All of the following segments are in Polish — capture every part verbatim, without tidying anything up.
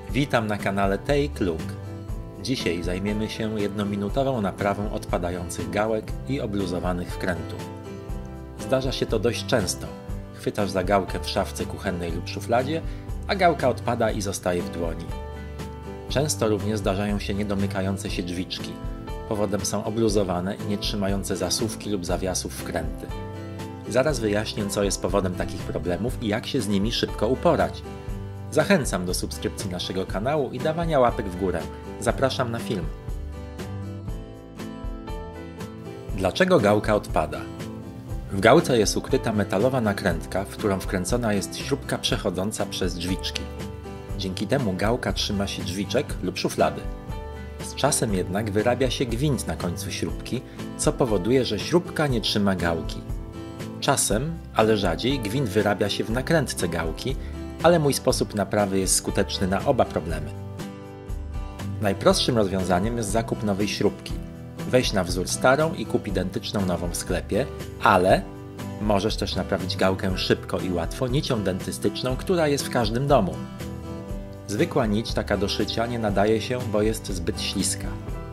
Witam na kanale Take Look. Dzisiaj zajmiemy się jednominutową naprawą odpadających gałek i obluzowanych wkrętów. Zdarza się to dość często. Chwytasz za gałkę w szafce kuchennej lub szufladzie, a gałka odpada i zostaje w dłoni. Często również zdarzają się niedomykające się drzwiczki. Powodem są obluzowane i nietrzymające zasuwki lub zawiasów wkręty. Zaraz wyjaśnię, co jest powodem takich problemów i jak się z nimi szybko uporać. Zachęcam do subskrypcji naszego kanału i dawania łapek w górę. Zapraszam na film. Dlaczego gałka odpada? W gałce jest ukryta metalowa nakrętka, w którą wkręcona jest śrubka przechodząca przez drzwiczki. Dzięki temu gałka trzyma się drzwiczek lub szuflady. Z czasem jednak wyrabia się gwint na końcu śrubki, co powoduje, że śrubka nie trzyma gałki. Czasem, ale rzadziej, gwint wyrabia się w nakrętce gałki, ale mój sposób naprawy jest skuteczny na oba problemy. Najprostszym rozwiązaniem jest zakup nowej śrubki. Weź na wzór starą i kup identyczną nową w sklepie, ale możesz też naprawić gałkę szybko i łatwo nicią dentystyczną, która jest w każdym domu. Zwykła nić taka do szycia nie nadaje się, bo jest zbyt śliska.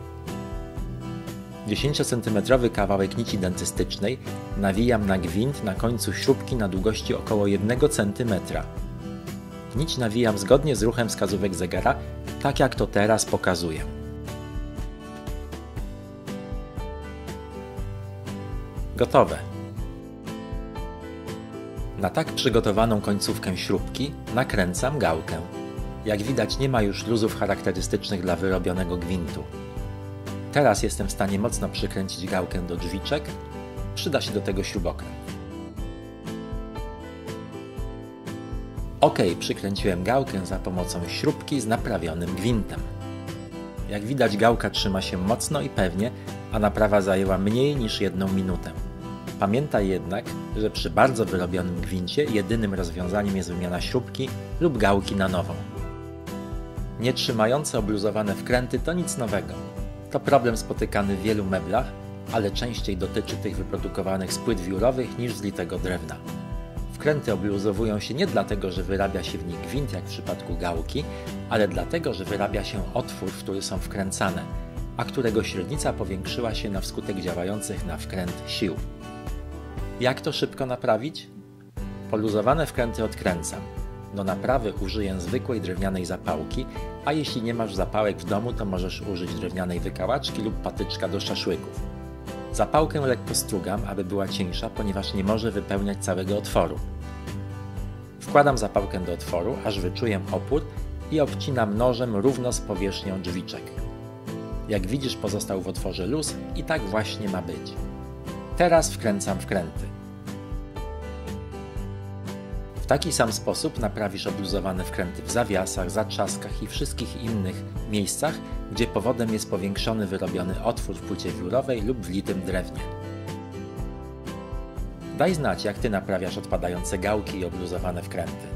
dziesięciocentymetrowy kawałek nici dentystycznej nawijam na gwint na końcu śrubki na długości około jednego centymetra. Nić nawijam zgodnie z ruchem wskazówek zegara, tak jak to teraz pokazuję. Gotowe. Na tak przygotowaną końcówkę śrubki nakręcam gałkę. Jak widać, nie ma już luzów charakterystycznych dla wyrobionego gwintu. Teraz jestem w stanie mocno przykręcić gałkę do drzwiczek. Przyda się do tego śrubokręt. Ok, przykręciłem gałkę za pomocą śrubki z naprawionym gwintem. Jak widać, gałka trzyma się mocno i pewnie, a naprawa zajęła mniej niż jedną minutę. Pamiętaj jednak, że przy bardzo wyrobionym gwincie jedynym rozwiązaniem jest wymiana śrubki lub gałki na nową. Nietrzymające obluzowane wkręty to nic nowego. To problem spotykany w wielu meblach, ale częściej dotyczy tych wyprodukowanych z płyt wiórowych niż z litego drewna. Wkręty obluzowują się nie dlatego, że wyrabia się w nich gwint jak w przypadku gałki, ale dlatego, że wyrabia się otwór, w który są wkręcane, a którego średnica powiększyła się na wskutek działających na wkręt sił. Jak to szybko naprawić? Poluzowane wkręty odkręcam. Do naprawy użyję zwykłej drewnianej zapałki, a jeśli nie masz zapałek w domu, to możesz użyć drewnianej wykałaczki lub patyczka do szaszłyków. Zapałkę lekko strugam, aby była cieńsza, ponieważ nie może wypełniać całego otworu. Wkładam zapałkę do otworu, aż wyczuję opór i obcinam nożem równo z powierzchnią drzwiczek. Jak widzisz, pozostał w otworze luz i tak właśnie ma być. Teraz wkręcam wkręty. W taki sam sposób naprawisz obluzowane wkręty w zawiasach, zatrzaskach i wszystkich innych miejscach, gdzie powodem jest powiększony wyrobiony otwór w płycie wiórowej lub w litym drewnie. Daj znać, jak Ty naprawiasz odpadające gałki i obluzowane wkręty.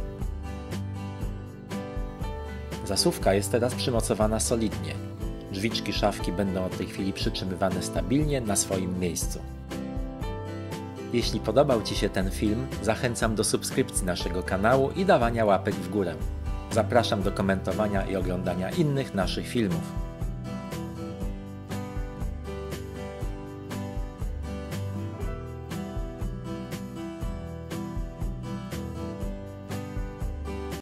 Zasuwka jest teraz przymocowana solidnie. Drzwiczki szafki będą od tej chwili przytrzymywane stabilnie na swoim miejscu. Jeśli podobał Ci się ten film, zachęcam do subskrypcji naszego kanału i dawania łapek w górę. Zapraszam do komentowania i oglądania innych naszych filmów.